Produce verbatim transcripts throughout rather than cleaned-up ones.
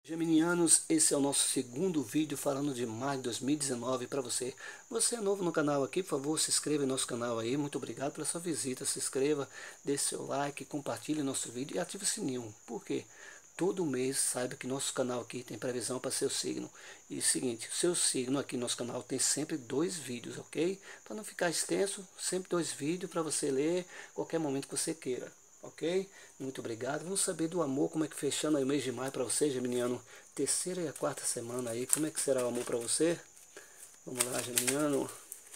Geminianos, esse é o nosso segundo vídeo falando de maio de dois mil e dezenove para você. Você é novo no canal aqui, por favor, se inscreva em nosso canal aí. Muito obrigado pela sua visita. Se inscreva, deixe seu like, compartilhe nosso vídeo e ative o sininho. Por quê? Todo mês saiba que nosso canal aqui tem previsão para seu signo. E seguinte, seu signo aqui no nosso canal tem sempre dois vídeos, ok? Para não ficar extenso, sempre dois vídeos para você ler qualquer momento que você queira. Ok? Muito obrigado. Vamos saber do amor, como é que fechando aí o mês de maio para você, Geminiano. Terceira e a quarta semana aí, como é que será o amor para você? Vamos lá, Geminiano.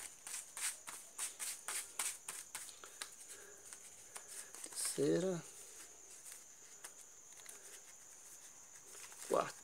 Terceira. Quarta.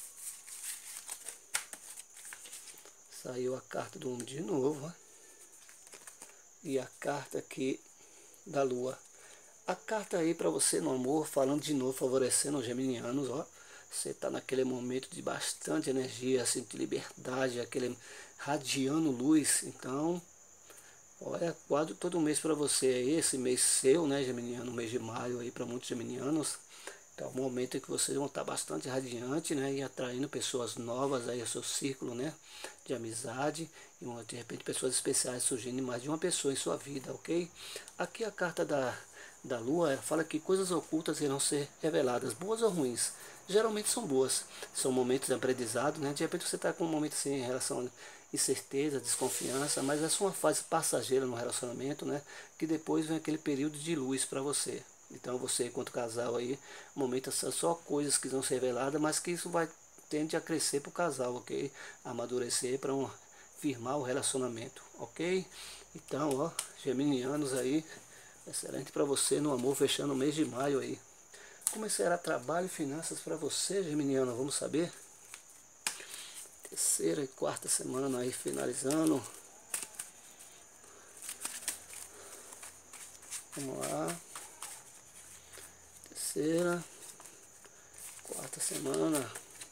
Saiu a carta do homem de novo, ó. E a carta aqui da lua. A carta aí para você no amor, falando de novo, favorecendo os geminianos, ó. Você está naquele momento de bastante energia, assim, de liberdade, aquele radiando luz. Então, olha, quadro todo mês para você aí, esse mês seu, né, geminiano, mês de maio aí para muitos geminianos. Então, é um momento em que vocês vão estar bastante radiante, né, e atraindo pessoas novas aí ao seu círculo, né, de amizade. E de repente pessoas especiais surgindo mais de uma pessoa em sua vida, ok? Aqui a carta da da lua fala que coisas ocultas irão ser reveladas, boas ou ruins. Geralmente são boas, são momentos de aprendizado, né? De repente você está com um momento assim em relação a incerteza, desconfiança, mas é só uma fase passageira no relacionamento, né? Que depois vem aquele período de luz para você. Então você, enquanto casal aí, o momento são só coisas que vão ser reveladas, mas que isso vai tende a crescer para o casal, ok? Amadurecer para um, firmar o relacionamento, ok? Então, ó, geminianos aí, excelente para você no amor, fechando o mês de maio aí. Como será trabalho e finanças para você, geminiano? Vamos saber? Terceira e quarta semana aí, finalizando. Vamos lá. Terceira, quarta semana.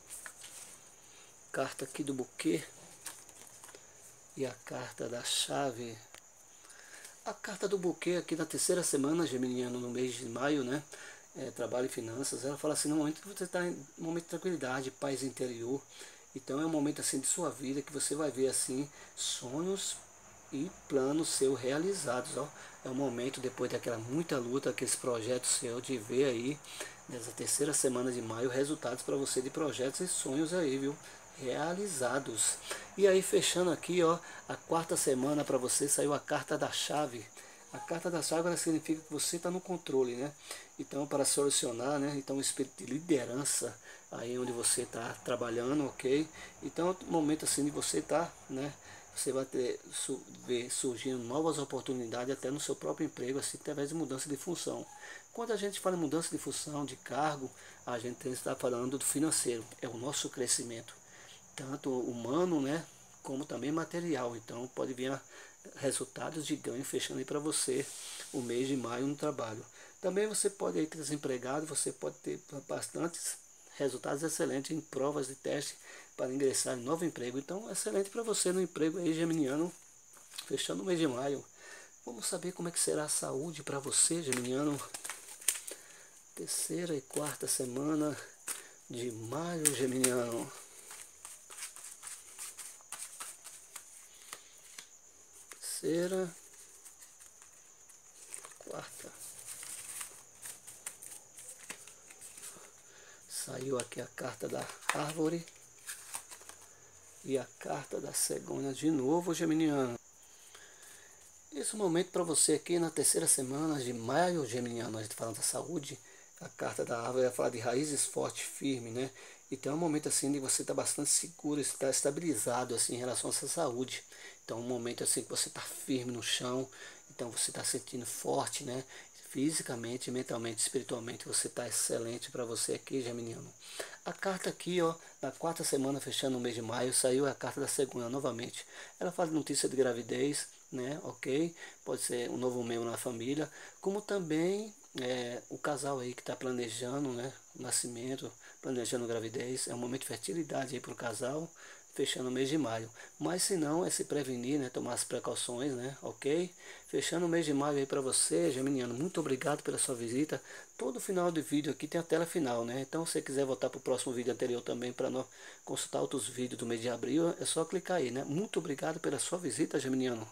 Carta aqui do buquê. E a carta da chave. A carta do buquê aqui na terceira semana, geminiano, no mês de maio, né? É, trabalho e finanças, ela fala assim, no momento que você está em um momento de tranquilidade, paz interior, então é um momento assim de sua vida que você vai ver assim sonhos e planos seus realizados, ó. É um momento depois daquela muita luta, aqueles projetos seus, de ver aí nessa terceira semana de maio resultados para você de projetos e sonhos aí, viu? Realizados. E aí fechando aqui, ó, a quarta semana para você saiu a carta da chave. A carta da chave ela significa que você está no controle, né? Então, para solucionar, né? Então, o espírito de liderança aí onde você está trabalhando, ok? Então, é um momento assim de você estar, tá, né? Você vai ter, su, ver surgindo novas oportunidades até no seu próprio emprego, assim, através de mudança de função. Quando a gente fala em mudança de função, de cargo, a gente está falando do financeiro, é o nosso crescimento, tanto humano, né? Como também material. Então, pode vir resultados de ganho fechando aí para você o mês de maio no trabalho. Também você pode aí ter desempregado, você pode ter bastantes resultados excelentes em provas de teste para ingressar em novo emprego. Então, excelente para você no emprego aí, geminiano, fechando o mês de maio. Vamos saber como é que será a saúde para você, geminiano. Terceira e quarta semana de maio, geminiano. Terceira, quarta. Saiu aqui a carta da árvore e a carta da cegonha de novo, geminiano. Esse momento para você aqui na terceira semana de maio, geminiano, a gente falando da saúde, a carta da árvore vai falar de raízes fortes, firmes, né? Então é um momento assim de você estar tá bastante seguro, estar estabilizado assim em relação à sua saúde. Então é um momento assim que você está firme no chão, então você está sentindo forte, né? Fisicamente, mentalmente, espiritualmente, você está excelente para você aqui, geminiano. A carta aqui, ó, na quarta semana, fechando o mês de maio, saiu a carta da segunda novamente. Ela fala de notícia de gravidez, né, ok? Pode ser um novo membro na família, como também é, o casal aí que está planejando, né, o nascimento, planejando gravidez. É um momento de fertilidade aí para o casal, fechando o mês de maio. Mas se não, é se prevenir, né? Tomar as precauções, né? Ok? Fechando o mês de maio aí para você, Geminiano. Muito obrigado pela sua visita. Todo final de vídeo aqui tem a tela final, né? Então, se você quiser voltar para o próximo vídeo anterior também para consultar outros vídeos do mês de abril, é só clicar aí, né? Muito obrigado pela sua visita, Geminiano.